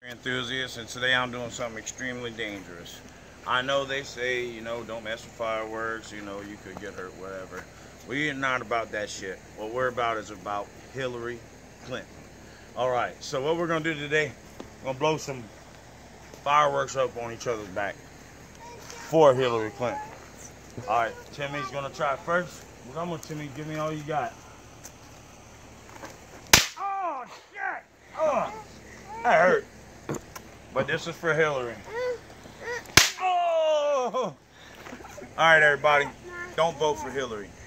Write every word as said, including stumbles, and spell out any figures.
Enthusiast, and today I'm doing something extremely dangerous. I know they say, you know, don't mess with fireworks, you know, you could get hurt, whatever. We're not about that shit. What we're about is about Hillary Clinton. Alright, so what we're gonna do today, we're gonna blow some fireworks up on each other's back for Hillary Clinton. Alright, Timmy's gonna try first. Come on, Timmy, give me all you got. Oh shit! Oh, that hurt. But this is for Hillary. Oh! All right, everybody. Don't vote for Hillary.